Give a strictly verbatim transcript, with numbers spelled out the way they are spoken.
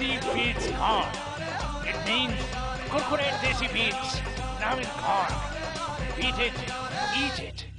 Desi beats corn. It means Kurkure Desi beats now in corn. Eat it, eat it.